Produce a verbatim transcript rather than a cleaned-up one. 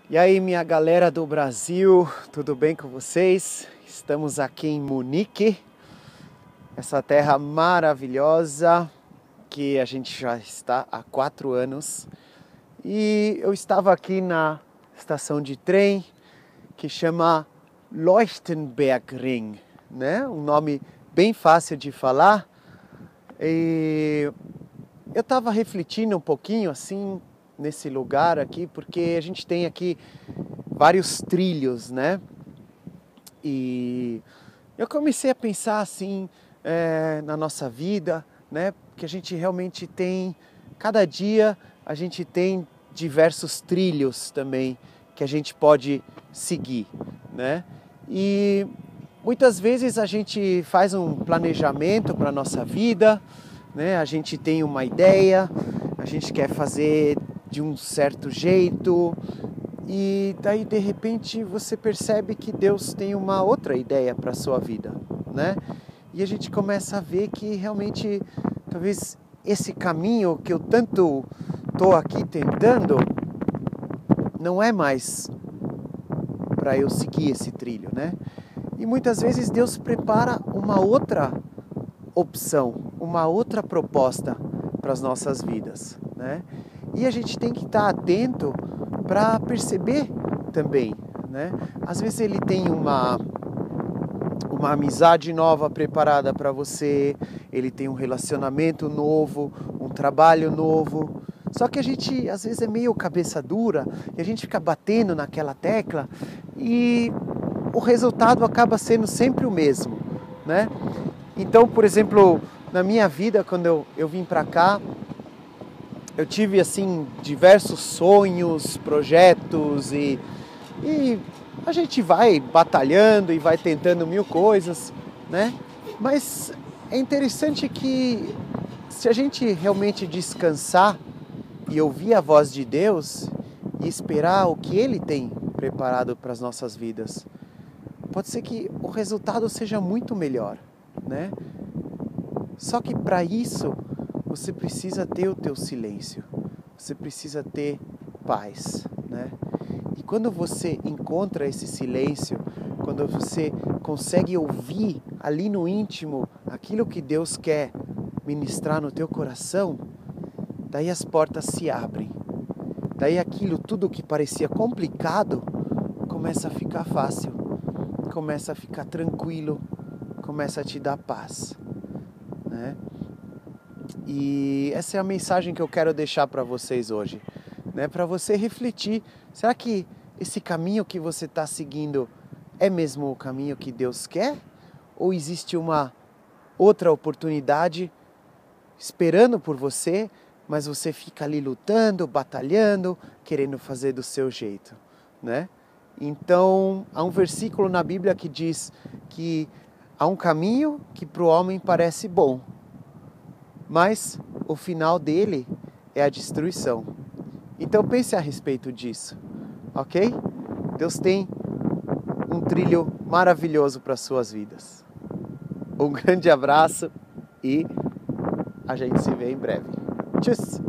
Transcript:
E aí, minha galera do Brasil, tudo bem com vocês? Estamos aqui em Munique, essa terra maravilhosa que a gente já está há quatro anos. E eu estava aqui na estação de trem que chama Leuchtenbergring, né? Um nome bem fácil de falar. E eu estava refletindo um pouquinho assim nesse lugar aqui, porque a gente tem aqui vários trilhos, né? E eu comecei a pensar assim é, na nossa vida, né? Que a gente realmente tem, cada dia a gente tem diversos trilhos também que a gente pode seguir, né? E muitas vezes a gente faz um planejamento para a nossa vida, né? A gente tem uma ideia, a gente quer fazer de um certo jeito e daí de repente você percebe que Deus tem uma outra ideia para a sua vida, né? E a gente começa a ver que realmente talvez esse caminho que eu tanto estou aqui tentando não é mais para eu seguir esse trilho, né? E muitas vezes Deus prepara uma outra opção, uma outra proposta para as nossas vidas, né? E a gente tem que estar atento para perceber também, né? Às vezes ele tem uma uma amizade nova preparada para você, ele tem um relacionamento novo, um trabalho novo. Só que a gente às vezes é meio cabeça dura e a gente fica batendo naquela tecla e o resultado acaba sendo sempre o mesmo, né? Então, por exemplo, na minha vida, quando eu, eu vim para cá, eu tive assim diversos sonhos, projetos e, e a gente vai batalhando e vai tentando mil coisas, né? Mas é interessante que se a gente realmente descansar e ouvir a voz de Deus e esperar o que Ele tem preparado para as nossas vidas, pode ser que o resultado seja muito melhor, né? Só que para isso você precisa ter o teu silêncio, você precisa ter paz, né? E quando você encontra esse silêncio, quando você consegue ouvir ali no íntimo aquilo que Deus quer ministrar no teu coração, daí as portas se abrem. Daí aquilo tudo que parecia complicado começa a ficar fácil, começa a ficar tranquilo, começa a te dar paz, né? E essa é a mensagem que eu quero deixar para vocês hoje, né? Para você refletir, será que esse caminho que você está seguindo é mesmo o caminho que Deus quer? Ou existe uma outra oportunidade esperando por você, mas você fica ali lutando, batalhando, querendo fazer do seu jeito, né? Então, há um versículo na Bíblia que diz que há um caminho que para o homem parece bom, mas o final dele é a destruição. Então pense a respeito disso, ok? Deus tem um trilho maravilhoso para as suas vidas. Um grande abraço e a gente se vê em breve. Tchau!